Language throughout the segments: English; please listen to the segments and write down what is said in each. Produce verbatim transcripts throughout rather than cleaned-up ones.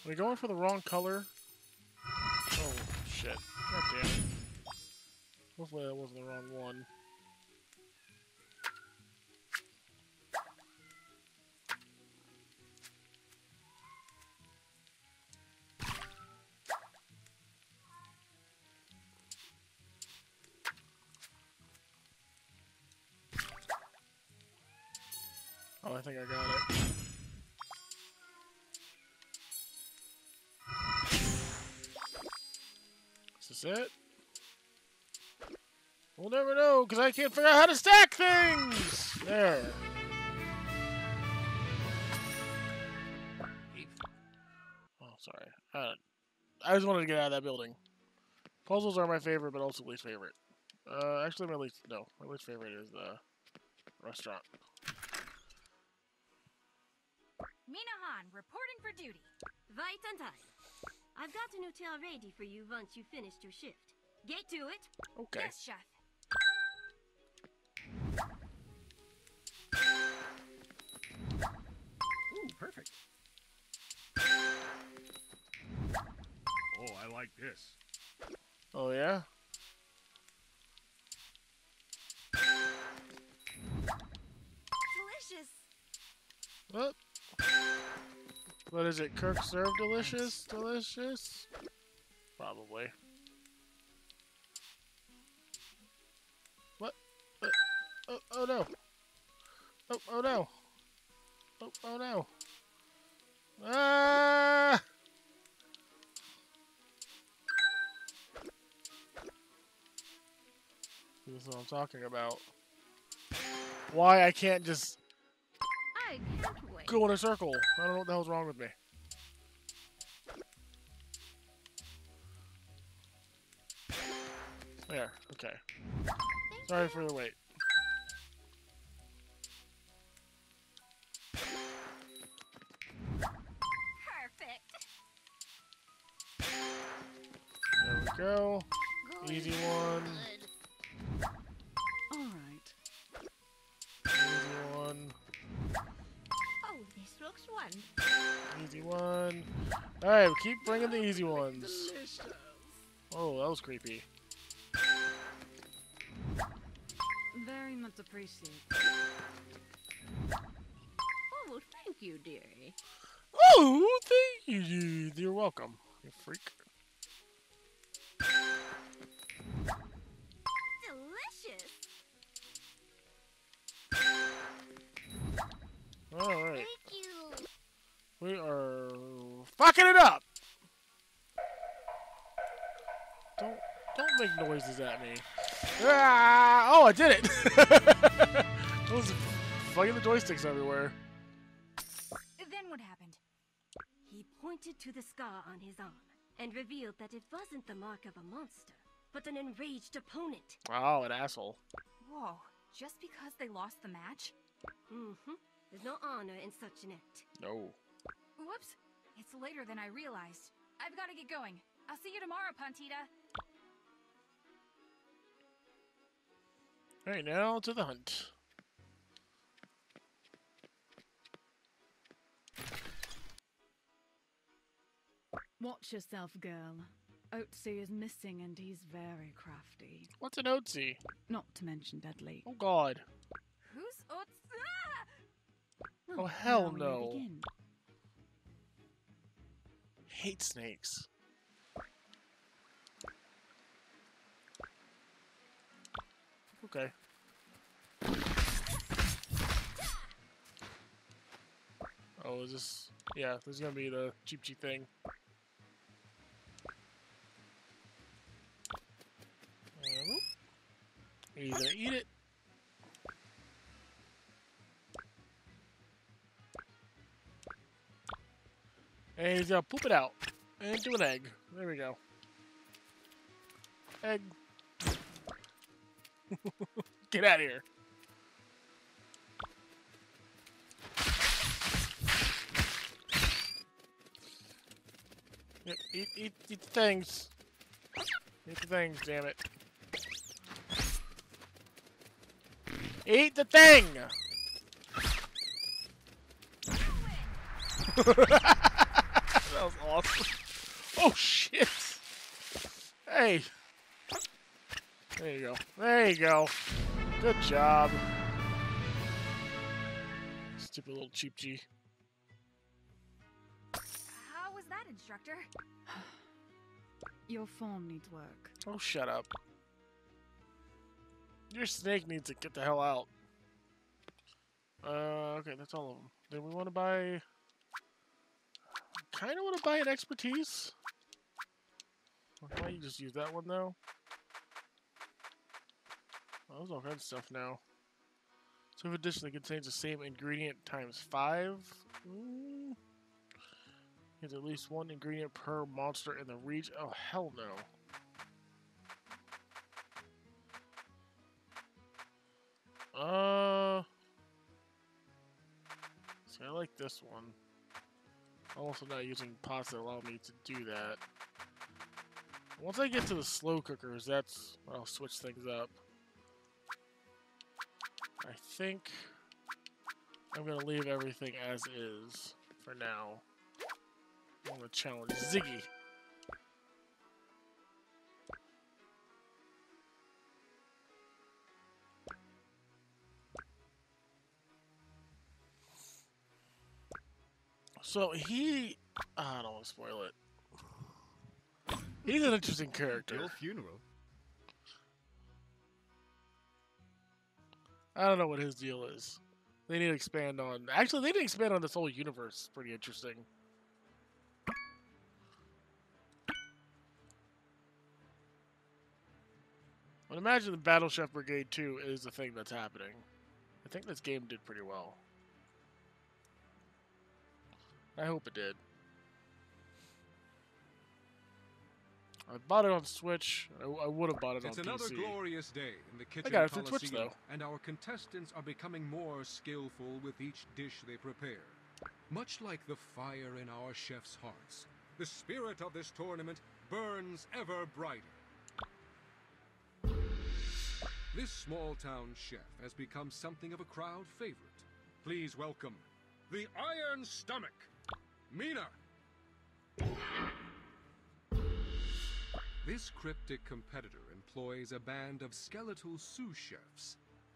we going for the wrong color? Oh, shit. God damn it. Hopefully that wasn't the wrong one. Oh, I think I got it. Is this it? We'll never know, because I can't figure out how to stack things! There. Oh, sorry. Uh, I just wanted to get out of that building. Puzzles are my favorite, but also least favorite. Uh, actually, my least... No, my least favorite is the restaurant. Minahan, reporting for duty. Right on time. I've got an hotel ready for you once you finished your shift. Get to it. Okay. Yes, chef. Ooh, perfect. Oh, I like this. Oh, yeah? Delicious. What? What is it? Kirk served delicious? Delicious? Probably. What? Uh, oh, oh no. Oh, oh no. Oh, oh no. Ah! This is what I'm talking about. Why I can't just I can't wait. go in a circle. I don't know what the hell's wrong with me. There. Okay. Sorry for the wait. Perfect. There we go. Easy one. Alright. Easy one. Oh, this looks one. Easy one. Alright, keep bringing the easy ones. Oh, that was creepy. Very much appreciated. Oh, well, thank you, dearie. Oh, thank you, dude. You're welcome, you freak. Delicious. Alright. Thank you. We are fucking it up! Don't don't make noises at me. Ah! Oh, I did it! I was fucking the joysticks everywhere. Then what happened? He pointed to the scar on his arm and revealed that it wasn't the mark of a monster, but an enraged opponent. Wow, an asshole. Whoa, just because they lost the match? Mm-hmm. There's no honor in such an act. No. Whoops. It's later than I realized. I've got to get going. I'll see you tomorrow, Pantita. Alright, now to the hunt. Watch yourself, girl. Otzi is missing and he's very crafty. What's an Otzi? Not to mention deadly. Oh god. Who's Ots? Ah! Oh, hell now we no. begin. Hate snakes. Okay. Oh, is this... Yeah, this is gonna be the cheap cheap thing. And you're gonna eat it. And he's gonna poop it out. And do an egg. There we go. Egg. Get out of here. Yep, eat, eat, eat the things. Eat the things, damn it. Eat the thing! That was awesome. Oh shit! Hey! There you go. There you go. Good job. Stupid little cheap G. How was that, instructor? Your form needs work. Oh, shut up. Your snake needs to get the hell out. Uh, okay, that's all of them. Then we want to buy... kind of want to buy an expertise. Why don't you just use that one, though? Oh, there's all kinds of stuff now. So if addition that contains the same ingredient times five. Mm. There's at least one ingredient per monster in the region. Oh, hell no. Uh, see, I like this one. I'm also not using pots that allow me to do that. Once I get to the slow cookers, that's when I'll switch things up. I think I'm gonna leave everything as is for now. I'm gonna challenge Ziggy. So he, I don't want to spoil it. He's an interesting character. Your funeral. I don't know what his deal is. They need to expand on. Actually, they need to expand on this whole universe. It's pretty interesting. But imagine the Battle Chef Brigade two is the thing that's happening. I think this game did pretty well. I hope it did. I bought it on Switch. I, I would have bought it It's on P C. another glorious day in the kitchen I got it for Coliseum, Twitch, though. and our contestants are becoming more skillful with each dish they prepare. Much like the fire in our chefs' hearts, the spirit of this tournament burns ever brighter. This small-town chef has become something of a crowd favorite. Please welcome the Iron Stomach, Mina. This cryptic competitor employs a band of skeletal sous chefs.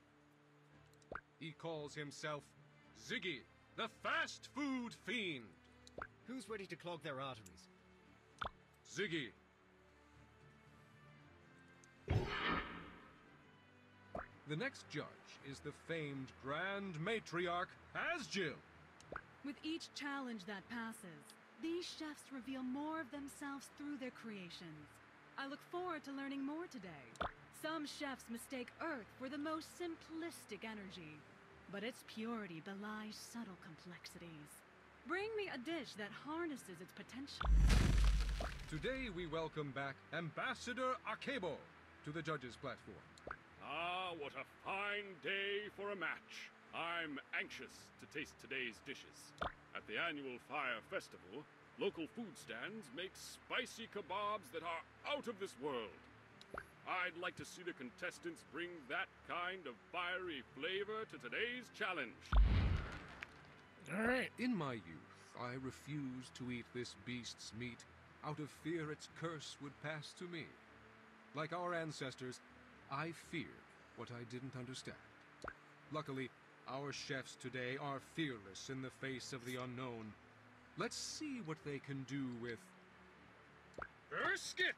He calls himself Ziggy, the fast food fiend. Who's ready to clog their arteries? Ziggy. The next judge is the famed Grand Matriarch, Asjil. With each challenge that passes, these chefs reveal more of themselves through their creations. I look forward to learning more today. Some chefs mistake Earth for the most simplistic energy, but its purity belies subtle complexities. Bring me a dish that harnesses its potential. Today we welcome back Ambassador Akebo to the judges' platform. Ah, what a fine day for a match. I'm anxious to taste today's dishes. At the annual Fire Festival, local food stands make spicy kebabs that are out of this world. I'd like to see the contestants bring that kind of fiery flavor to today's challenge. Alright. In my youth, I refused to eat this beast's meat out of fear its curse would pass to me. Like our ancestors, I feared what I didn't understand. Luckily, our chefs today are fearless in the face of the unknown. Let's see what they can do with brisket.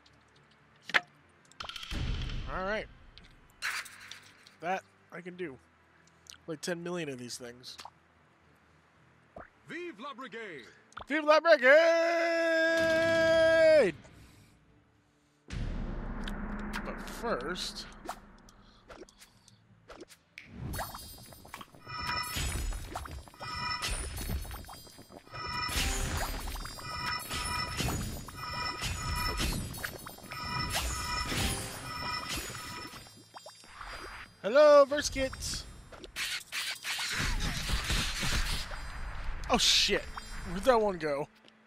Alright. That I can do. Like ten million of these things. Vive la Brigade! Vive la Brigade! But first... Hello, Verskit! Oh shit! Where'd that one go?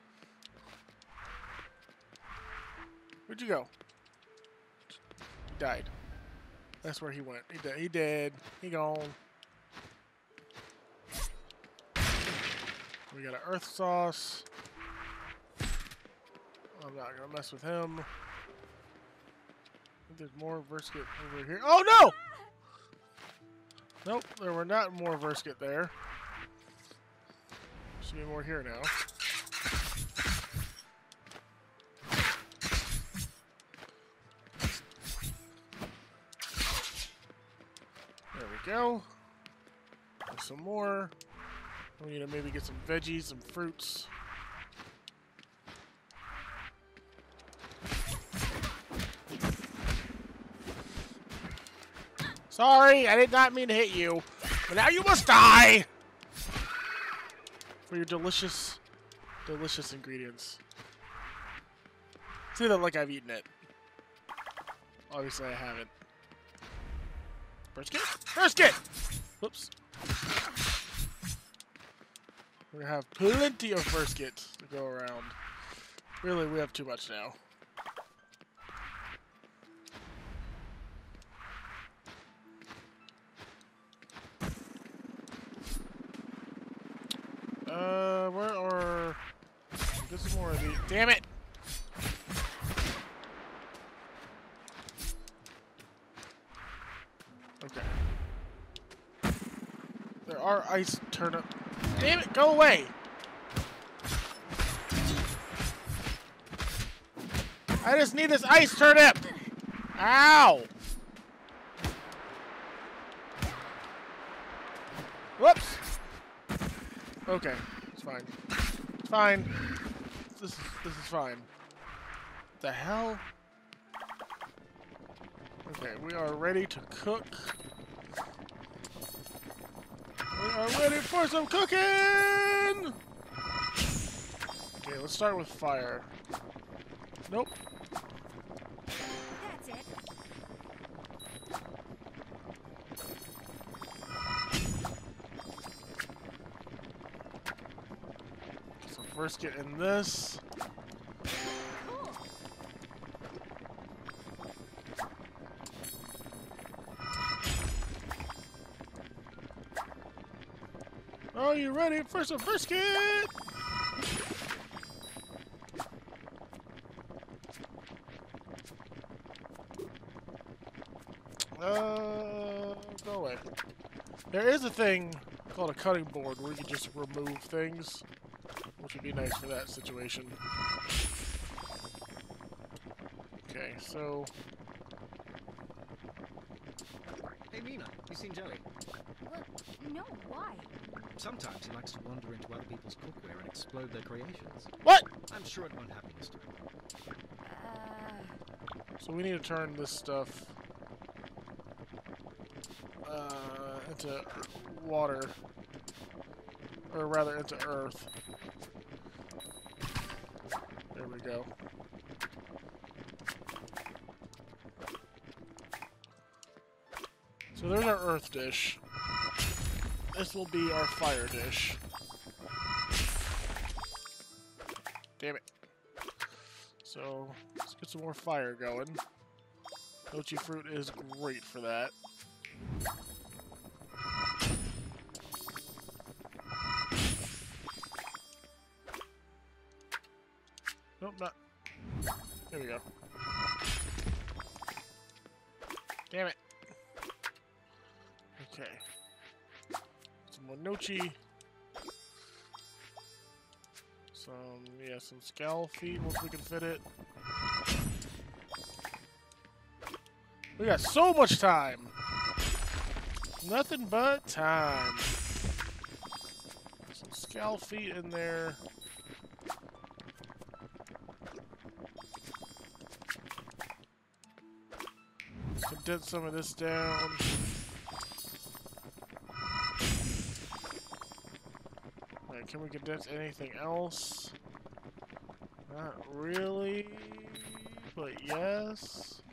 Where'd you go? He died. That's where he went. He dead. He dead. He gone. We got an earth sauce. I'm not gonna mess with him. I think there's more Verskit over here. Oh no! Nope, there were not more Verskit there. Should be more here now. There we go. There's some more. We need to maybe get some veggies, some fruits. Sorry, I did not mean to hit you, but now you must die for your delicious, delicious ingredients. Say that like I've eaten it. Obviously, I haven't. Brisket? Brisket! Whoops. We're gonna have plenty of brisket to go around. Really, we have too much now. Uh, where are... Get some more of these. Damn it! Okay. There are ice turnip. Damn it, go away! I just need this ice turnip! Ow! Whoops! Okay, it's fine. It's fine. This is this is fine. What the hell? Okay, we are ready to cook. We are ready for some cooking! Okay, let's start with fire. Nope. That's it. So first get in this. Cool. Are you ready for some brisket? Uh, go away. There is a thing called a cutting board where you can just remove things, which would be nice for that situation. Okay, so... Hey, Mina, you seen Joey? What? No, why? Sometimes he likes to wander into other people's cookware and explode their creations. What? I'm sure it won't happen this time. Uh... So we need to turn this stuff uh, into water, or rather into earth. There we go. So there's our earth dish. This will be our fire dish. Damn it. So, let's get some more fire going. Mochi fruit is great for that. Nope, not. There we go. Damn it. Okay. Some more nochi. Some, yeah, some scowl feet once we can fit it. We got so much time! Nothing but time. Some scowl feet in there. Condense some of this down. Alright, can we condense anything else? Not really, but yes.